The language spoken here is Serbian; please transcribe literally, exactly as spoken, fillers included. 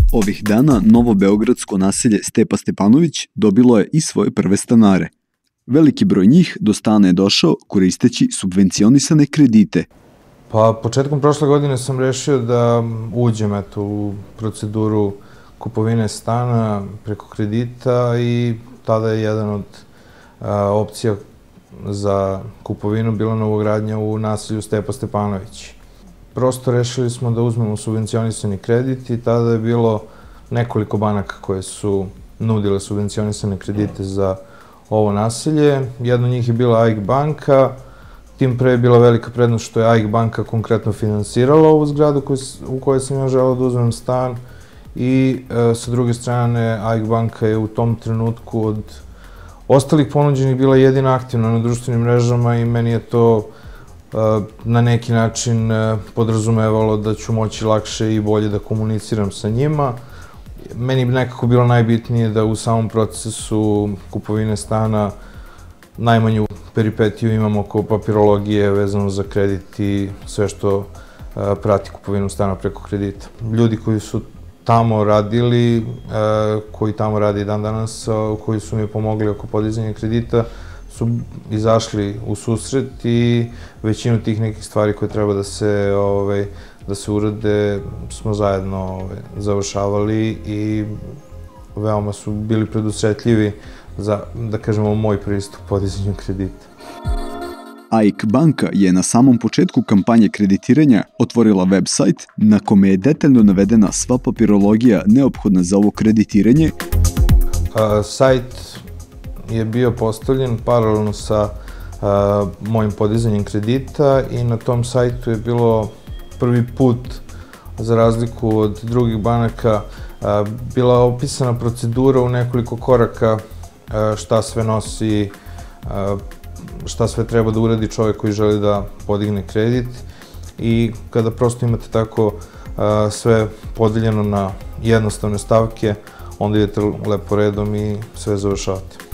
Ovih dana novobeogradsko naselje Stepa Stepanović dobilo je i svoje prve stanare. Veliki broj njih do stana je došao koristeći subvencionisane kredite. Pa, početkom prošle godine sam rešio da uđem eto, u proceduru kupovine stana preko kredita i tada je jedan od a, opcija za kupovinu bila novogradnja u naselju Stepa Stepanović. Prosto rešili smo da uzmemo subvencionisani kredit i tada je bilo nekoliko banaka koje su nudile subvencionisane kredite za ovo naselje. Jedna od njih je bila A I K banka, tim pre je bila velika prednost što je A I K banka konkretno finansirala ovu zgradu u kojoj sam ja želeo da uzmem stan i e, sa druge strane A I K banka je u tom trenutku od ostalih ponuđenih bila jedina aktivna na društvenim mrežama i meni je to e, na neki način e, podrazumevalo da ću moći lakše i bolje da komuniciram sa njima. Meni bi nekako bilo najbitnije da u samom procesu kupovine stana najmanju peripetiju imamo oko papirologije vezano za kredit i sve što a, prati kupovinu stana preko kredita. Ljudi koji su tamo radili, a, koji tamo rade i dan danas, a, koji su mi pomogli oko podizanja kredita, su izašli u susret i većinu tih nekih stvari koje treba da se, ovaj, da se urade smo zajedno ovaj, završavali i veoma su bili predusretljivi za, da kažemo, moj pristup podizanju kredita. A I K banka je na samom početku kampanje kreditiranja otvorila website na kome je detaljno navedena sva papirologija neophodna za ovo kreditiranje. A, sajt je bio postavljen paralelno sa a, mojim podizanjem kredita i na tom sajtu je bilo prvi put, za razliku od drugih banaka, a, bila opisana procedura u nekoliko koraka a, šta sve nosi, a, šta sve treba da uradi čovjek koji želi da podigne kredit i kada prosto imate tako a, sve podeljeno na jednostavne stavke, onda idete lepo redom i sve završavate.